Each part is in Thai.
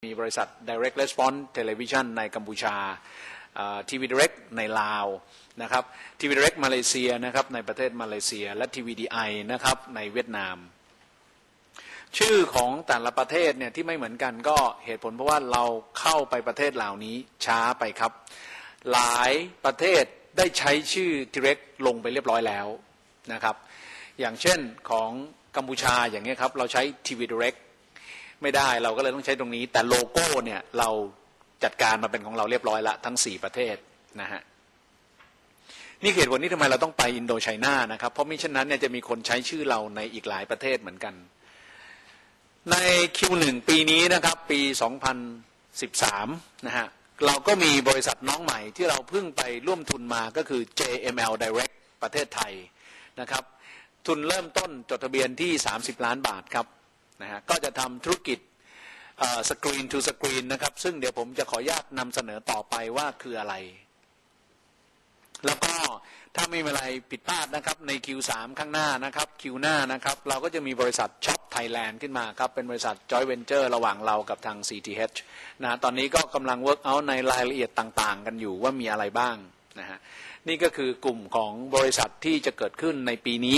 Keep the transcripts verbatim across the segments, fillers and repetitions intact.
มีบริษัท Direct Response Television ในกัมพูชา ที วี Direct ในลาวนะครับ ที วี Direct มาเลเซียนะครับในประเทศมาเลเซียและ ที วี ดี ไอ นะครับในเวียดนามชื่อของแต่ละประเทศเนี่ยที่ไม่เหมือนกันก็เหตุผลเพราะว่าเราเข้าไปประเทศเหล่านี้ช้าไปครับหลายประเทศได้ใช้ชื่อ Direct ลงไปเรียบร้อยแล้วนะครับอย่างเช่นของกัมพูชาอย่างนี้ครับเราใช้ ที วี Direct ไม่ได้เราก็เลยต้องใช้ตรงนี้แต่โลโก้เนี่ยเราจัดการมาเป็นของเราเรียบร้อยละทั้งสี่ประเทศนะฮะนี่เหตุผลนี้ทำไมเราต้องไปอินโดไชน่านะครับเพราะมิฉะนั้นเนี่ยจะมีคนใช้ชื่อเราในอีกหลายประเทศเหมือนกันใน คิว หนึ่ง ปีนี้นะครับปีสองพันสิบสามนะฮะเราก็มีบริษัทน้องใหม่ที่เราเพิ่งไปร่วมทุนมาก็คือ เจ เอ็ม แอล Direct ประเทศไทยนะครับทุนเริ่มต้นจดทะเบียนที่สามสิบล้านบาทครับนะฮะก็จะทำธุรกิจสกรีนทูสกรีนนะครับซึ่งเดี๋ยวผมจะขออนุญาตนำเสนอต่อไปว่าคืออะไรแล้วก็ถ้าไม่มีอะไรผิดพลาดนะครับใน คิว สาม ข้างหน้านะครับ คิว หน้านะครับเราก็จะมีบริษัทช็อปไทยแลนด์ขึ้นมาครับเป็นบริษัท Joint Venture ระหว่างเรากับทาง ซี ที เอช นะตอนนี้ก็กำลังเวิร์กเอาท์ในรายละเอียดต่างๆกันอยู่ว่ามีอะไรบ้างนะฮะนี่ก็คือกลุ่มของบริษัทที่จะเกิดขึ้นในปีนี้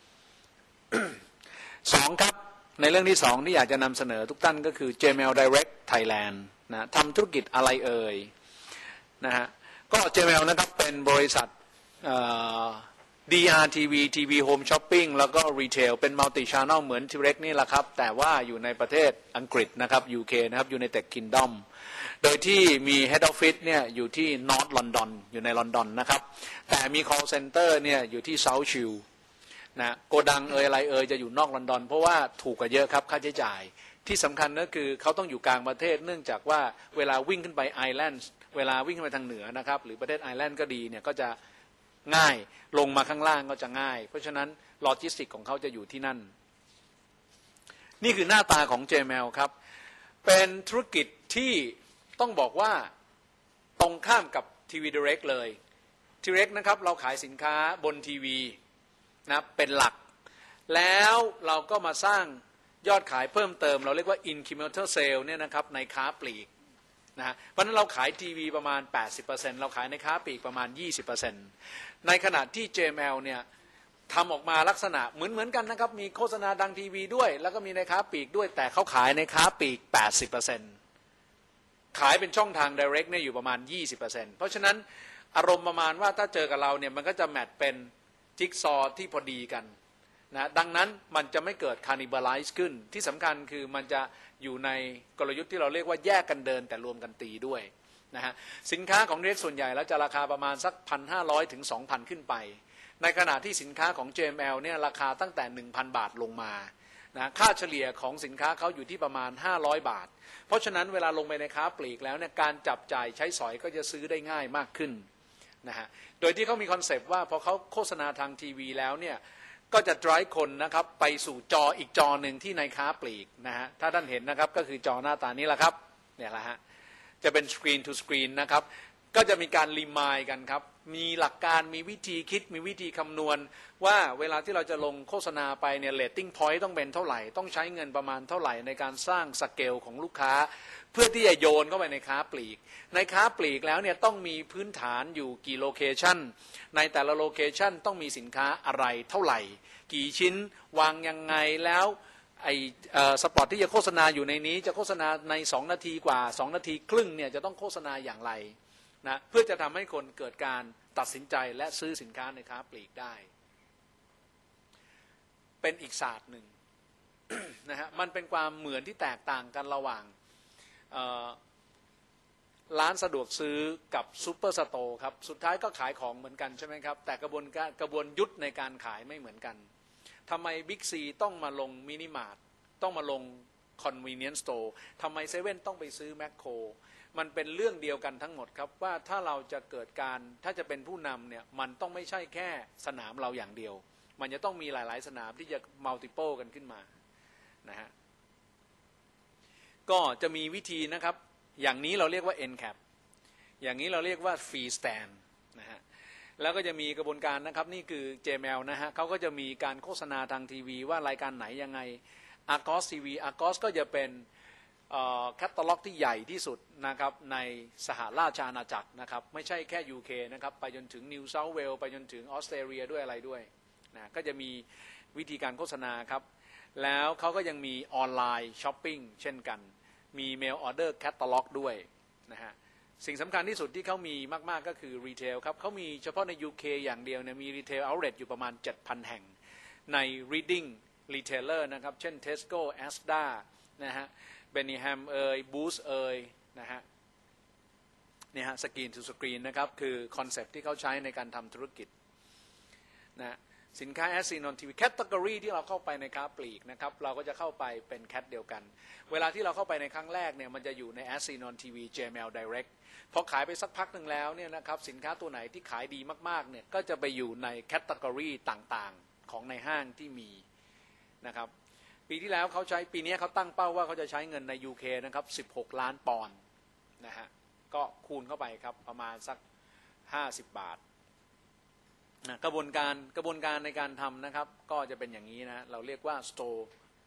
สองครับในเรื่องที่สองที่อยากจะนำเสนอทุกท่านก็คือ เจ เอ็ม แอล Direct Thailand นะทำธุรกิจอะไรเอ่ยนะฮะก็ เจ เอ็ม แอล นะครับเป็นบริษัท ดี อาร์ ที วี ที วี Home Shopping แล้วก็ Retail เป็น Multi Channel เหมือน Direct นี่แหละครับแต่ว่าอยู่ในประเทศอังกฤษนะครับ ยู เค นะครับ United Kingdom โดยที่มี Head Office เนี่ยอยู่ที่ North London อยู่ในลอนดอนนะครับแต่มี Call Center เนี่ยอยู่ที่ South Shieldนะโกดังเอ่ยอะไรเอ่ยจะอยู่นอกลอนดอนเพราะว่าถูกกว่าเยอะครับค่าใช้จ่ายที่สำคัญก็คือเขาต้องอยู่กลางประเทศเนื่องจากว่าเวลาวิ่งขึ้นไปไอแลนด์เวลาวิ่งขึ้นไปทางเหนือนะครับหรือประเทศไอแลนด์ก็ดีเนี่ยก็จะง่ายลงมาข้างล่างก็จะง่ายเพราะฉะนั้นโลจิสติกของเขาจะอยู่ที่นั่นนี่คือหน้าตาของ เจ เอ็ม แอล ครับเป็นธุรกิจที่ต้องบอกว่าตรงข้ามกับ ที วี Direct เลย Direct นะครับเราขายสินค้าบนทีวีนะเป็นหลักแล้วเราก็มาสร้างยอดขายเพิ่มเติมเราเรียกว่า incremental sale เนี่ยนะครับในค้าปลีกนะเพราะฉะนั้นเราขายทีวีประมาณ แปดสิบเปอร์เซ็นต์ เราขายในค้าปลีกประมาณ ยี่สิบเปอร์เซ็นต์ ในขณะที่ เจ เอ็ม แอล เนี่ยทำออกมาลักษณะเหมือนเหมือนกันนะครับมีโฆษณาดังทีวีด้วยแล้วก็มีในค้าปลีกด้วยแต่เขาขายในค้าปลีก แปดสิบเปอร์เซ็นต์ ขายเป็นช่องทาง direct เนี่ยอยู่ประมาณ ยี่สิบเปอร์เซ็นต์ เพราะฉะนั้นอารมณ์ประมาณว่าถ้าเจอกับเราเนี่ยมันก็จะแมทเป็นจิ๊กซอว์ที่พอดีกันนะดังนั้นมันจะไม่เกิด cannibalize ขึ้นที่สำคัญคือมันจะอยู่ในกลยุทธ์ที่เราเรียกว่าแยกกันเดินแต่รวมกันตีด้วยนะฮะสินค้าของเด็กส่วนใหญ่แล้วจะราคาประมาณสัก หนึ่งพันห้าร้อย ถึง สองพัน ขึ้นไปในขณะที่สินค้าของ เจ เอ็ม แอล เนี่ยราคาตั้งแต่ หนึ่งพัน บาทลงมานะค่าเฉลี่ยของสินค้าเขาอยู่ที่ประมาณห้าร้อยบาทเพราะฉะนั้นเวลาลงไปในค้าปลีกแล้วเนี่ยการจับจ่ายใช้สอยก็จะซื้อได้ง่ายมากขึ้นนะฮะโดยที่เขามีคอนเซปต์ว่าพอเขาโฆษณาทางทีวีแล้วเนี่ยก็จะ drive คนนะครับไปสู่จออีกจอหนึ่งที่ในค้าปลีกนะฮะถ้าท่านเห็นนะครับก็คือจอหน้าตานี้แหละครับเนี่ยแหละฮะจะเป็น screen to screen นะครับก็จะมีการรีมายกันครับมีหลักการมีวิธีคิดมีวิธีคำนวณว่าเวลาที่เราจะลงโฆษณาไปเนี่ย rating point ต้องเป็นเท่าไหร่ต้องใช้เงินประมาณเท่าไหร่ในการสร้างสเกลของลูกค้าเพื่อที่จะโยนเข้าไปในค้าปลีกในค้าปลีกแล้วเนี่ยต้องมีพื้นฐานอยู่กี่โลเคชันในแต่ละโลเคชันต้องมีสินค้าอะไรเท่าไหร่กี่ชิ้นวางยังไงแล้วไอ้สปอตที่จะโฆษณาอยู่ในนี้จะโฆษณาในสองนาทีกว่าสองนาทีครึ่งเนี่ยจะต้องโฆษณาอย่างไรนะเพื่อจะทำให้คนเกิดการตัดสินใจและซื้อสินค้าในค้าปลีกได้เป็นอีกศาสตร์หนึ่ง นะฮะมันเป็นความเหมือนที่แตกต่างกันระหว่างร้านสะดวกซื้อกับซูเปอร์สโตร์ครับสุดท้ายก็ขายของเหมือนกันใช่ไหมครับแต่กระบวนการกระบวนยุทธในการขายไม่เหมือนกันทำไมบิ๊กซีต้องมาลงมินิมาร์ทต้องมาลงคอนเวเนียนสโตร์ทำไมเซเว่นต้องไปซื้อแมคโครมันเป็นเรื่องเดียวกันทั้งหมดครับว่าถ้าเราจะเกิดการถ้าจะเป็นผู้นำเนี่ยมันต้องไม่ใช่แค่สนามเราอย่างเดียวมันจะต้องมีหลายๆสนามที่จะมัลติเพิลกันขึ้นมานะฮะก็จะมีวิธีนะครับอย่างนี้เราเรียกว่า end cap อย่างนี้เราเรียกว่า free stand นะฮะแล้วก็จะมีกระบวนการนะครับนี่คือ เจ เอ็ม แอล นะฮะเขาก็จะมีการโฆษณาทางทีวีว่ารายการไหนยังไง Argos ที วี Argos ก็จะเป็นแคตตาล็อกที่ใหญ่ที่สุดนะครับในสหราชอาณาจักรนะครับไม่ใช่แค่ ยู เค นะครับไปจนถึงนิวเซาท์เวลส์ไปจนถึงออสเตรเลียด้วยอะไรด้วยนะก็จะมีวิธีการโฆษณาครับแล้วเขาก็ยังมีออนไลน์ช้อปปิ้งเช่นกันมีเมลออเดอร์แคตตาล็อกด้วยนะฮะสิ่งสำคัญที่สุดที่เขามีมากๆก็คือรีเทลครับเขามีเฉพาะใน ยู เค อย่างเดียวเนี่ยมีรีเทลเอาท์เลทอยู่ประมาณ เจ็ดพัน แห่งใน reading retailer นะครับเช่น Tesco Asda นะฮะเบนนีแฮมเอยบูสเอยนะฮะเนี่ยฮะสกรีนทูสกรีนนะครับคือคอนเซปต์ที่เขาใช้ในการทำธุรกิจนะสินค้าแอสซีนอนทีวีแคตตากรีที่เราเข้าไปในค้าปลีกนะครับเราก็จะเข้าไปเป็นแคตเดียวกันเวลาที่เราเข้าไปในครั้งแรกเนี่ยมันจะอยู่ในแอสซีนอนทีวี เจ เอ็ม แอล Direct พอขายไปสักพักหนึ่งแล้วเนี่ยนะครับสินค้าตัวไหนที่ขายดีมากๆเนี่ยก็จะไปอยู่ในแคตตากรีต่างๆของในห้างที่มีนะครับปีที่แล้วเขาใช้ปีนี้เขาตั้งเป้าว่าเขาจะใช้เงินใน ยู เค นะครับสิบหกล้านปอนด์นะฮะก็คูณเข้าไปครับประมาณสักห้าสิบบาทนะกระบวนการกระบวนการในการทำนะครับก็จะเป็นอย่างนี้นะเราเรียกว่า store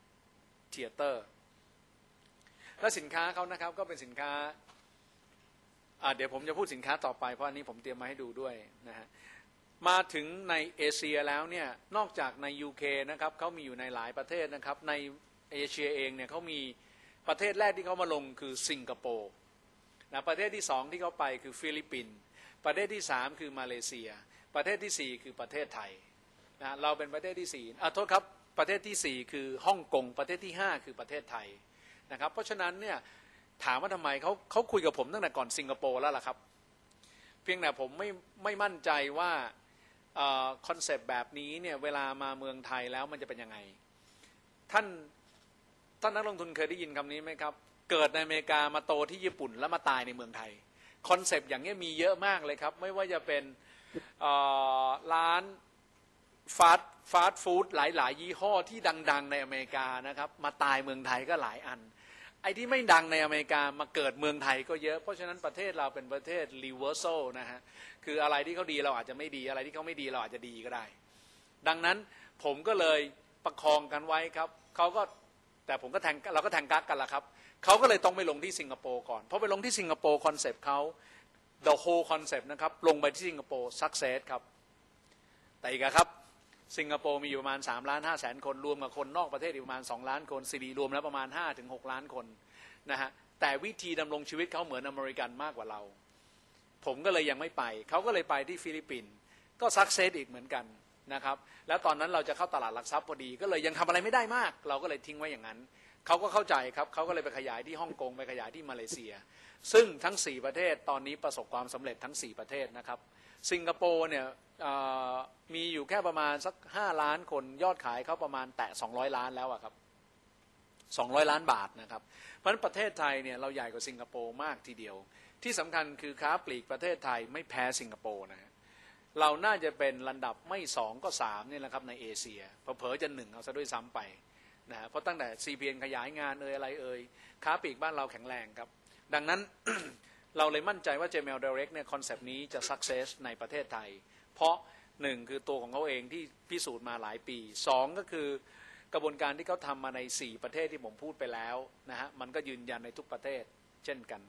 theater และสินค้าเขานะครับก็เป็นสินค้าเดี๋ยวผมจะพูดสินค้าต่อไปเพราะอันนี้ผมเตรียมมาให้ดูด้วยนะฮะมาถึงในเอเชียแล้วเนี่ยนอกจากใน ยู เค นะครับเขามีอยู่ในหลายประเทศนะครับในเอเชียเองเนี่ยเขามีประเทศแรกที่เขามาลงคือสิงคโปร์นะประเทศที่สองที่เขาไปคือฟิลิปปินส์ประเทศที่สามคือมาเลเซียประเทศที่สี่คือประเทศไทยนะเราเป็นประเทศที่สี่อ่ะโทษครับประเทศที่สี่คือฮ่องกงประเทศที่ห้าคือประเทศไทยนะครับเพราะฉะนั้นเนี่ยถามว่าทำไมเขาเขาคุยกับผมตั้งแต่ก่อนสิงคโปร์แล้วล่ะครับเพียงแต่ผมไม่ไม่มั่นใจว่าคอนเซปต์แบบนี้เนี่ยเวลามาเมืองไทยแล้วมันจะเป็นยังไงท่านท่านนักลงทุนเคยได้ยินคำนี้ไหมครับเกิดในอเมริกามาโตที่ญี่ปุ่นแล้วมาตายในเมืองไทยคอนเซปต์อย่างนี้มีเยอะมากเลยครับไม่ว่าจะเป็นร้านฟาสต์ฟาสต์ฟู้ดหลายๆยี่ห้อที่ดังๆในอเมริกานะครับมาตายเมืองไทยก็หลายอันไอ้ที่ไม่ดังในอเมริกามาเกิดเมืองไทยก็เยอะเพราะฉะนั้นประเทศเราเป็นประเทศ reversal นะฮะคืออะไรที่เขาดีเราอาจจะไม่ดีอะไรที่เขาไม่ดีเราอาจจะดีก็ได้ดังนั้นผมก็เลยประคองกันไว้ครับเขาก็แต่ผมก็แทงเราก็แทงกั๊กกันละครับเขาก็เลยต้องไปลงที่สิงคโปร์ก่อนเพราะไปลงที่สิงคโปร์คอนเซปต์เขา the whole concept นะครับลงไปที่สิงคโปร์ success ครับแต่อีกครับสิงคโปร์มีอยู่ประมาณสามล้านห้าแสนคนรวมกับคนนอกประเทศอีกประมาณสองล้านคนซีดีรวมแล้วประมาณ ห้าถึงหก ล้านคนนะฮะแต่วิธีดำรงชีวิตเขาเหมือนอเมริกันมากกว่าเราผมก็เลยยังไม่ไปเขาก็เลยไปที่ฟิลิปปินส์ก็ซักเซสอีกเหมือนกันนะครับแล้วตอนนั้นเราจะเข้าตลาดหลักทรัพย์พอดีก็เลยยังทำอะไรไม่ได้มากเราก็เลยทิ้งไว้อย่างนั้นเขาก็เข้าใจครับเขาก็เลยไปขยายที่ฮ่องกงไปขยายที่มาเลเซียซึ่งทั้งสี่ประเทศตอนนี้ประสบความสำเร็จทั้งสี่ประเทศนะครับสิงคโปร์เนี่ยมีอยู่แค่ประมาณสักห้าล้านคนยอดขายเขาประมาณแตะสองร้อยล้านแล้วอะครับสองร้อยล้านบาทนะครับเพราะฉะนั้นประเทศไทยเนี่ยเราใหญ่กว่าสิงคโปร์มากทีเดียวที่สำคัญคือค้าปลีกประเทศไทยไม่แพ้สิงคโปร์นะฮะเราน่าจะเป็นลำดับไม่สองก็สามนี่แหละครับในเอเชียเผลอๆจะหนึ่งเอาซะด้วยซ้ำไปนะฮะเพราะตั้งแต่ ซี พี เอ็น ขยายงานเอ่ยอะไรเอ่ยค้าปลีกบ้านเราแข็งแรงครับดังนั้น เราเลยมั่นใจว่า เจ เอ็ม แอล Direct เนี่ยคอนเซปต์นี้จะ success ในประเทศไทยเพราะหนึ่งคือตัวของเขาเองที่พิสูจน์มาหลายปีสองก็คือกระบวนการที่เขาทำมาในสี่ประเทศที่ผมพูดไปแล้วนะฮะมันก็ยืนยันในทุกประเทศเช่นกัน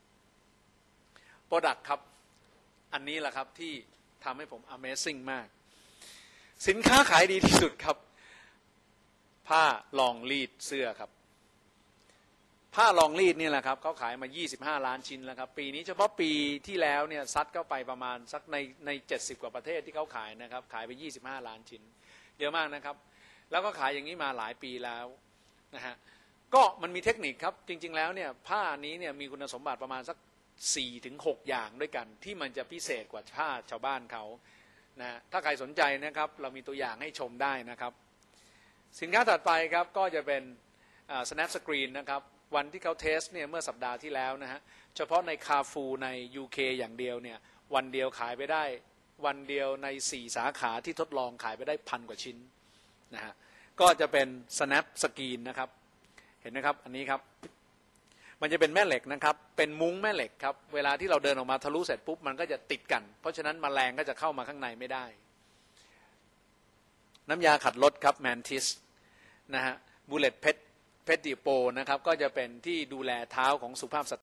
Product ครับอันนี้แหละครับที่ทำให้ผม Amazing มากสินค้าขายดีที่สุดครับผ้าลองรีดเสื้อครับผ้าลองรีดนี่แหละครับเขาขายมายี่สิบห้าล้านชิ้นแล้วครับปีนี้เฉพาะปีที่แล้วเนี่ยซัดเข้าไปประมาณสักในในเจ็ดสิบกว่าประเทศที่เขาขายนะครับขายไปยี่สิบห้าล้านชิ้นเยอะมากนะครับแล้วก็ขายอย่างนี้มาหลายปีแล้วนะฮะก็มันมีเทคนิคครับจริงๆแล้วเนี่ยผ้านี้เนี่ยมีคุณสมบัติประมาณสัก สี่ถึงหก อย่างด้วยกันที่มันจะพิเศษกว่าผ้าชาวบ้านเขานะถ้าใครสนใจนะครับเรามีตัวอย่างให้ชมได้นะครับสินค้าถัดไปครับก็จะเป็น snap screen นะครับวันที่เขาเทสเนี่ยเมื่อสัปดาห์ที่แล้วนะฮะเฉพาะในคาฟูใน ยู เค อย่างเดียวเนี่ยวันเดียวขายไปได้วันเดียวในสี่สาขาที่ทดลองขายไปได้พันกว่าชิ้นนะฮะก็จะเป็น snap screen นะครับเห็นไหมครับอันนี้ครับมันจะเป็นแม่เหล็กนะครับเป็นมุ้งแม่เหล็กครับเวลาที่เราเดินออกมาทะลุเสร็จปุ๊บมันก็จะติดกันเพราะฉะนั้นแมลงก็จะเข้ามาข้างในไม่ได้น้ำยาขัดรถครับแมนทิสนะฮะบูเลตเพชเพชรดิโปนะครับก็จะเป็นที่ดูแลเท้าของสุภาพส